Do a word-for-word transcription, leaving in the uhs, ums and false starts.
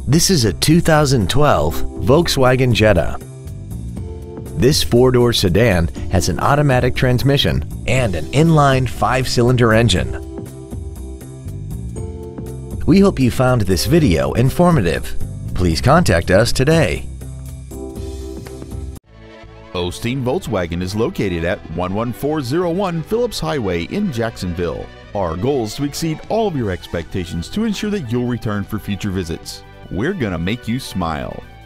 This is a two thousand twelve Volkswagen Jetta. This four-door sedan has an automatic transmission and an inline five-cylinder engine. We hope you found this video informative. Please contact us today. Osteen Volkswagen is located at one one four zero one Phillips Highway in Jacksonville. Our goal is to exceed all of your expectations to ensure that you'll return for future visits. We're gonna make you smile.